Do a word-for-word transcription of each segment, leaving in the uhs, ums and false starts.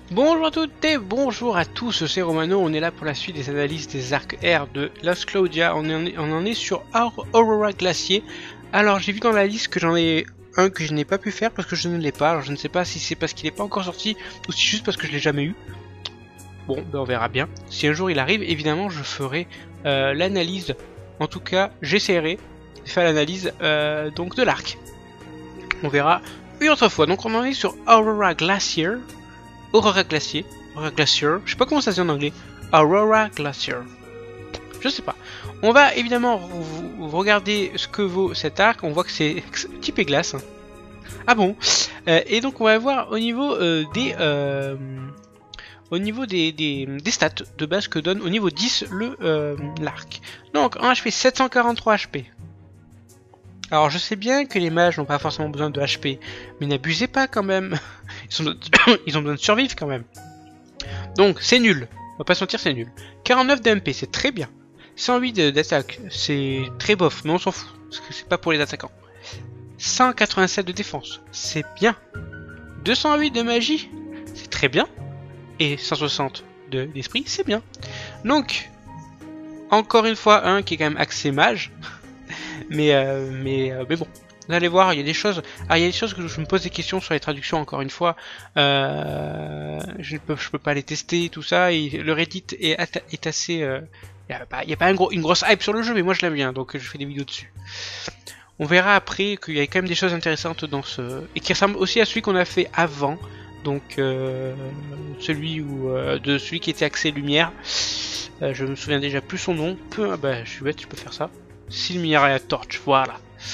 Bonjour à toutes et bonjour à tous, c'est Romano, on est là pour la suite des analyses des arcs R de Lost Claudia, on, est, on en est sur Aurora Glacier. Alors j'ai vu dans la liste que j'en ai un que je n'ai pas pu faire parce que je ne l'ai pas, alors je ne sais pas si c'est parce qu'il n'est pas encore sorti ou si c'est juste parce que je l'ai jamais eu. Bon, ben on verra bien. Si un jour il arrive, évidemment je ferai euh, l'analyse, en tout cas j'essaierai de faire l'analyse euh, donc de l'arc. On verra une autre fois, donc on en est sur Aurora Glacier. Aurora Glacier, Aurora Glacier, je sais pas comment ça se dit en anglais. Aurora Glacier. Je sais pas. On va évidemment regarder ce que vaut cet arc. On voit que c'est typé glace. Hein. Ah bon euh, Et donc on va voir au niveau euh, des euh, au niveau des, des, des stats de base que donne au niveau dix le euh, l'arc. Donc en H P sept cent quarante-trois H P. Alors je sais bien que les mages n'ont pas forcément besoin de H P, mais n'abusez pas quand même. Ils, sont... Ils ont besoin de survivre quand même. Donc c'est nul, on va pas se mentir, c'est nul. quarante-neuf d'M P, c'est très bien. cent huit d'attaque, c'est très bof, mais on s'en fout, parce que c'est pas pour les attaquants. cent quatre-vingt-sept de défense, c'est bien. deux cent huit de magie, c'est très bien. Et cent soixante d'esprit, c'est bien. Donc, encore une fois, un qui est quand même axé mage. Mais, euh, mais, euh, mais bon, vous allez voir, il y a des choses. Ah, il y a des choses que je me pose des questions sur les traductions. Encore une fois, euh, je ne peux, je peux pas les tester, tout ça. Et le Reddit est, est assez. Euh, il n'y a pas, y a pas un gros, une grosse hype sur le jeu, mais moi je l'aime bien, donc je fais des vidéos dessus. On verra après qu'il y a quand même des choses intéressantes dans ce et qui ressemblent aussi à celui qu'on a fait avant. Donc euh, celui où euh, de celui qui était axé lumière. Euh, je me souviens déjà plus son nom. Peu, bah, je suis bête, je peux faire ça. Silmira Torch, voilà.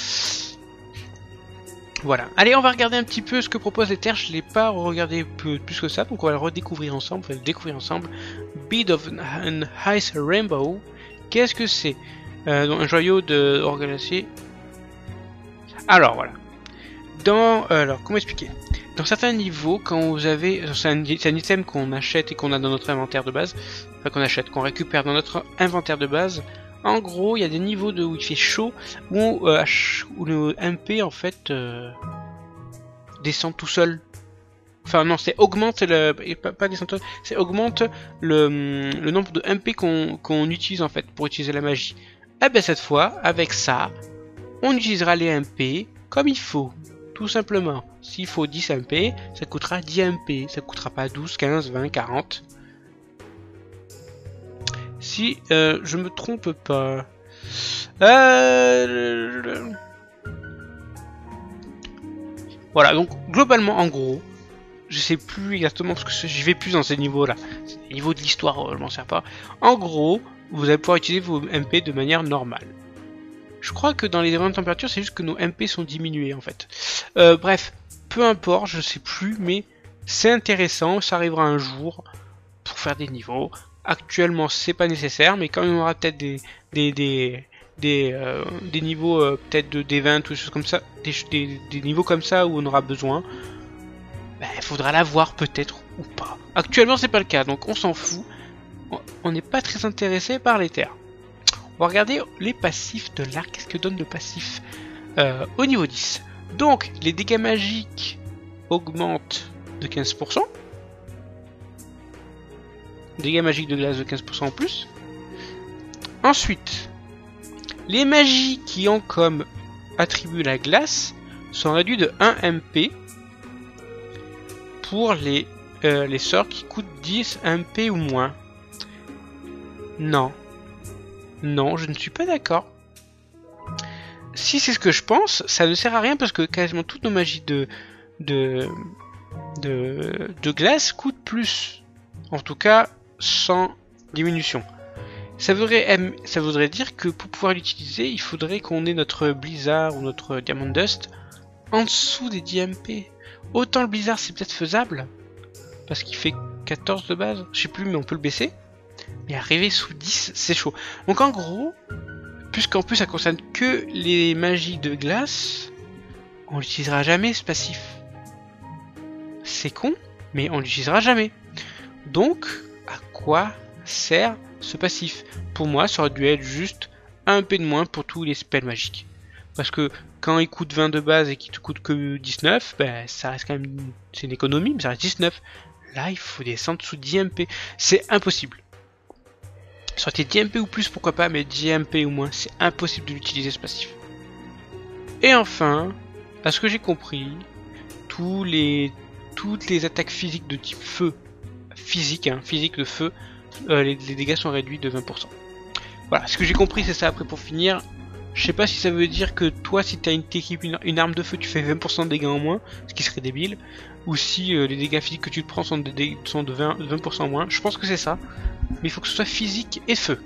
Voilà. Allez, on va regarder un petit peu ce que propose les terres. Je ne l'ai pas regardé plus, plus que ça, donc on va le redécouvrir ensemble. On va le découvrir ensemble. Bead of an Ice Rainbow. Qu'est-ce que c'est? euh, Un joyau de Glacier. Alors, voilà. Dans. Euh, alors, comment expliquer? Dans certains niveaux, quand vous avez. C'est un, un item qu'on achète et qu'on a dans notre inventaire de base. Enfin, qu'on achète, qu'on récupère dans notre inventaire de base. En gros, il y a des niveaux de où il fait chaud, où, euh, où le M P en fait euh, descend tout seul. Enfin non, c'est augmente le, pas, pas descend tout seul, c'est augmente le, le nombre de M P qu'on qu'on utilise en fait pour utiliser la magie. Et bien cette fois, avec ça, on utilisera les M P comme il faut, tout simplement. S'il faut dix M P, ça coûtera dix M P, ça coûtera pas douze, quinze, vingt, quarante. Si euh, je me trompe pas. Euh... Voilà, donc globalement, en gros, je sais plus exactement parce que je vais plus dans ces niveaux-là. Les niveaux de l'histoire, je m'en sers pas. En gros, vous allez pouvoir utiliser vos M P de manière normale. Je crois que dans les événements de température, c'est juste que nos M P sont diminués en fait. Euh, bref, peu importe, je sais plus, mais c'est intéressant. Ça arrivera un jour pour faire des niveaux. Actuellement, c'est pas nécessaire, mais quand on aura peut-être des des des des, euh, des niveaux euh, peut-être de D vingt ou des choses comme ça, des, des, des niveaux comme ça où on aura besoin, ben, il faudra l'avoir peut-être ou pas. Actuellement, c'est pas le cas, donc on s'en fout. On n'est pas très intéressé par les terres. On va regarder les passifs de l'arc. Qu'est-ce que donne le passif euh, au niveau dix? Donc, les dégâts magiques augmentent de quinze pour cent. Dégâts magiques de glace de quinze pour cent en plus. Ensuite, les magies qui ont comme attribut la glace sont réduits de un M P pour les, euh, les sorts qui coûtent dix M P ou moins. Non. Non, je ne suis pas d'accord. Si c'est ce que je pense, ça ne sert à rien parce que quasiment toutes nos magies de, de, de, de glace coûtent plus. En tout cas, sans diminution. Ça voudrait, ça voudrait dire que pour pouvoir l'utiliser, il faudrait qu'on ait notre Blizzard ou notre Diamond Dust en dessous des dix M P. Autant le Blizzard c'est peut-être faisable, parce qu'il fait quatorze de base, je sais plus, mais on peut le baisser. Mais arriver sous dix, c'est chaud. Donc en gros, puisqu'en plus ça concerne que les magies de glace, on l'utilisera jamais ce passif. C'est con, mais on l'utilisera jamais. Donc, à quoi sert ce passif? Pour moi, ça aurait dû être juste un P de moins pour tous les spells magiques. Parce que quand il coûte vingt de base et qu'il te coûte que dix-neuf, ben, ça reste quand même, c'est une économie, mais ça reste dix-neuf. Là, il faut descendre sous dix M P. C'est impossible. Sortez dix M P ou plus, pourquoi pas, mais dix M P ou moins, c'est impossible de l'utiliser ce passif. Et enfin, à ce que j'ai compris, tous les, toutes les attaques physiques de type feu, physique, hein, physique de feu, euh, les, les dégâts sont réduits de vingt pour cent. Voilà, ce que j'ai compris, c'est ça. Après, pour finir, je sais pas si ça veut dire que toi, si tu as une équipe, une, une arme de feu, tu fais vingt pour cent de dégâts en moins, ce qui serait débile, ou si euh, les dégâts physiques que tu te prends sont de, sont de vingt, vingt pour cent en moins. Je pense que c'est ça, mais il faut que ce soit physique et feu.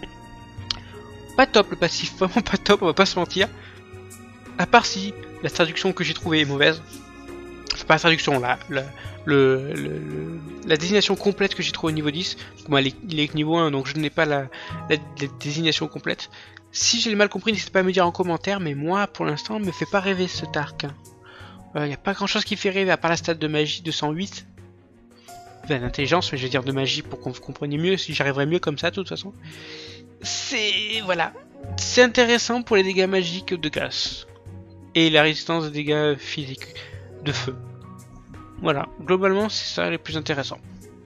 Pas top le passif, vraiment pas top, on va pas se mentir. À part si la traduction que j'ai trouvée est mauvaise. C'est pas la traduction, là, la, le, le, le, la désignation complète que j'ai trouvée au niveau dix. Moi, il est, il est niveau un, donc je n'ai pas la, la, la désignation complète. Si j'ai mal compris, n'hésitez pas à me dire en commentaire, mais moi, pour l'instant, me fait pas rêver cet arc. Il hein. n'y euh, a pas grand chose qui fait rêver, à part la stat de magie deux cent huit. Enfin, d'intelligence, mais je vais dire de magie pour qu'on vous compreniez mieux, si j'arriverai mieux comme ça, de toute façon. C'est... voilà. C'est intéressant pour les dégâts magiques de glace. Et la résistance des dégâts physiques de feu. Voilà, globalement c'est ça les plus intéressants.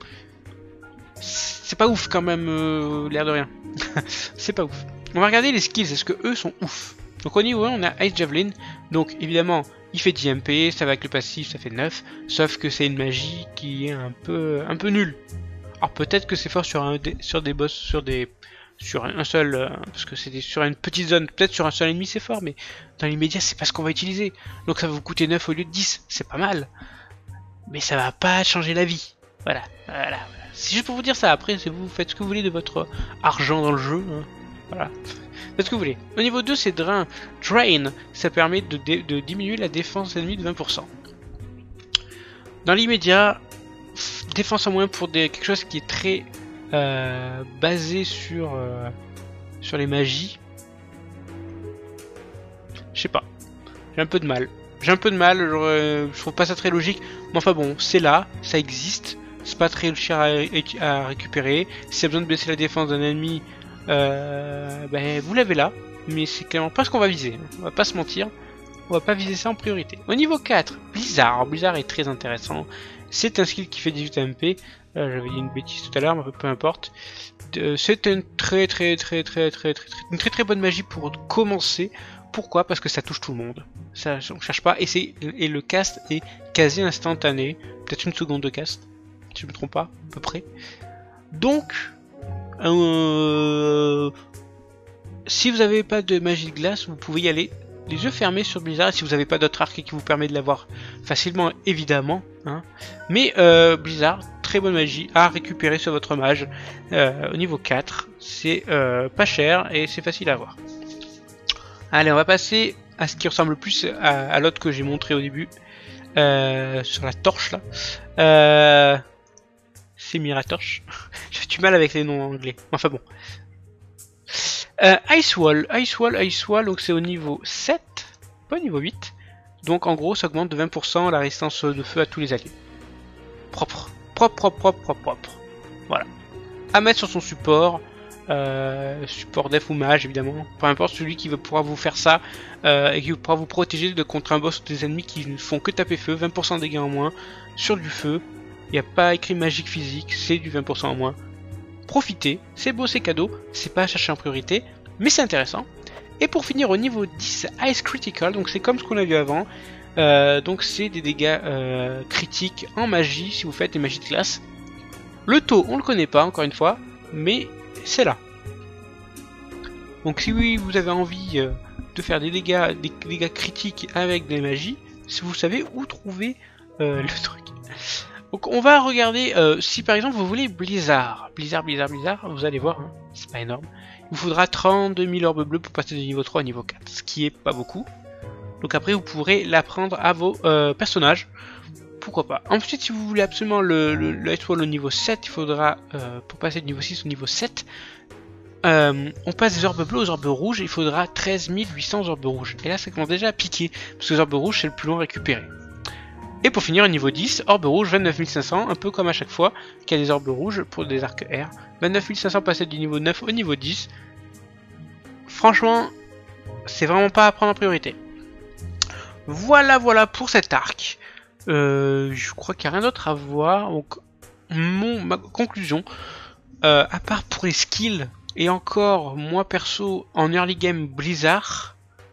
C'est pas ouf quand même, euh, l'air de rien. C'est pas ouf. On va regarder les skills, est-ce que eux sont ouf? Donc au niveau un on a Ice Javelin, donc évidemment il fait dix M P, ça va avec le passif, ça fait neuf, sauf que c'est une magie qui est un peu un peu nulle. Alors peut-être que c'est fort sur, un, sur des boss, sur des... sur un seul, euh, parce que c'est sur une petite zone, peut-être sur un seul ennemi c'est fort, mais dans l'immédiat c'est pas ce qu'on va utiliser. Donc ça va vous coûter neuf au lieu de dix, c'est pas mal. Mais ça va pas changer la vie. Voilà, voilà, voilà. C'est juste pour vous dire ça, après vous faites ce que vous voulez de votre argent dans le jeu. Hein. Voilà, faites ce que vous voulez. Au niveau deux c'est Drain. Drain, ça permet de, de diminuer la défense ennemie de vingt pour cent. Dans l'immédiat, défense en moins pour des, quelque chose qui est très... Euh, basé sur euh, sur les magies. Je sais pas, j'ai un peu de mal. J'ai un peu de mal, euh, je trouve pas ça très logique. Mais enfin bon, c'est là, ça existe. C'est pas très cher à, à récupérer. Si vous avez besoin de baisser la défense d'un ennemi, euh, ben, vous l'avez là. Mais c'est clairement pas ce qu'on va viser. On va pas se mentir. On va pas viser ça en priorité. Au niveau quatre, Blizzard. Alors, Blizzard est très intéressant. C'est un skill qui fait dix-huit M P. Euh, J'avais dit une bêtise tout à l'heure, mais peu importe. Euh, c'est une très très très très très très une très très bonne magie pour commencer. Pourquoi? Parce que ça touche tout le monde. Ça, on cherche pas. Et, et le cast est quasi instantané. Peut-être une seconde de cast, si je me trompe pas, à peu près. Donc, euh, si vous n'avez pas de magie de glace, vous pouvez y aller les yeux fermés sur Blizzard. Si vous n'avez pas d'autre arc qui vous permet de l'avoir facilement, évidemment. Hein. Mais euh, Blizzard, très bonne magie à récupérer sur votre mage. Euh, au niveau quatre, c'est euh, pas cher et c'est facile à avoir. Allez, on va passer à ce qui ressemble plus à, à l'autre que j'ai montré au début. Euh, sur la torche là. Euh, c'est Miratorche. J'ai du mal avec les noms anglais. Enfin bon. Euh, Ice Wall, Ice Wall, Ice Wall, donc c'est au niveau sept, pas au niveau huit. Donc en gros, ça augmente de vingt pour cent la résistance de feu à tous les alliés. Propre, propre, propre, propre, propre, propre. Voilà. À mettre sur son support, euh, support def ou mage évidemment. Peu importe, celui qui pourra vous faire ça euh, et qui pourra vous protéger de contre un boss ou des ennemis qui ne font que taper feu, vingt pour cent de dégâts en moins sur du feu. Il n'y a pas écrit magique physique, c'est du vingt pour cent en moins. Profitez, c'est beau, c'est cadeau, c'est pas à chercher en priorité, mais c'est intéressant. Et pour finir au niveau dix, Ice Critical, donc c'est comme ce qu'on a vu avant, euh, donc c'est des dégâts euh, critiques en magie si vous faites des magies de glace. Le taux, on le connaît pas encore une fois, mais c'est là. Donc si oui, vous avez envie euh, de faire des dégâts, des dégâts critiques avec des magies, si vous savez où trouver euh, le truc. Donc on va regarder, euh, si par exemple vous voulez Blizzard, Blizzard, Blizzard, Blizzard, vous allez voir, hein, c'est pas énorme. Il vous faudra trente-deux mille orbes bleues pour passer de niveau trois à niveau quatre, ce qui est pas beaucoup. Donc après vous pourrez l'apprendre à vos euh, personnages, pourquoi pas. Ensuite si vous voulez absolument le, le, le Ice Wall au niveau sept, il faudra, euh, pour passer de niveau six au niveau sept, euh, on passe des orbes bleus aux orbes rouges, il faudra treize mille huit cents orbes rouges. Et là ça commence déjà à piquer, parce que les orbes rouges c'est le plus long à récupérer. Et pour finir au niveau dix, orbe rouge vingt-neuf mille cinq cents, un peu comme à chaque fois qu'il y a des orbes rouges pour des arcs R. vingt-neuf mille cinq cents passer du niveau neuf au niveau dix. Franchement, c'est vraiment pas à prendre en priorité. Voilà, voilà pour cet arc. Euh, je crois qu'il n'y a rien d'autre à voir. Donc, mon, ma conclusion, euh, à part pour les skills, et encore, moi perso, en early game Blizzard,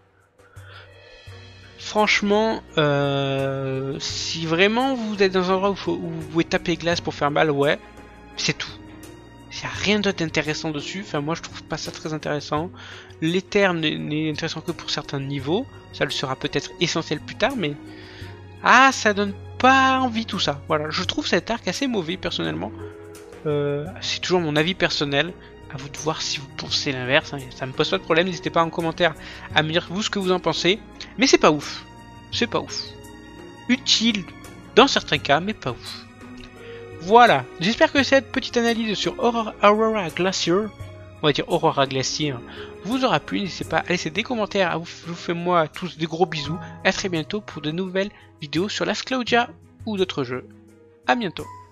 franchement, euh, si vraiment vous êtes dans un endroit où, faut, où vous pouvez taper glace pour faire mal, ouais, c'est tout. Il n'y a rien d'autre d'intéressant dessus, enfin moi je trouve pas ça très intéressant. L'éther n'est intéressant que pour certains niveaux, ça le sera peut-être essentiel plus tard, mais... Ah, ça donne pas envie tout ça, voilà, je trouve cet arc assez mauvais personnellement. Euh, c'est toujours mon avis personnel, à vous de voir si vous pensez l'inverse, hein. Ça me pose pas de problème, n'hésitez pas en commentaire à me dire vous ce que vous en pensez, mais c'est pas ouf, c'est pas ouf. Utile dans certains cas, mais pas ouf. Voilà, j'espère que cette petite analyse sur Aurora, Aurora Glacier, on va dire Aurora Glacier, hein, vous aura plu. N'hésitez pas à laisser des commentaires, à vous, vous faites moi tous des gros bisous, à très bientôt pour de nouvelles vidéos sur Last Claudia ou d'autres jeux. À bientôt.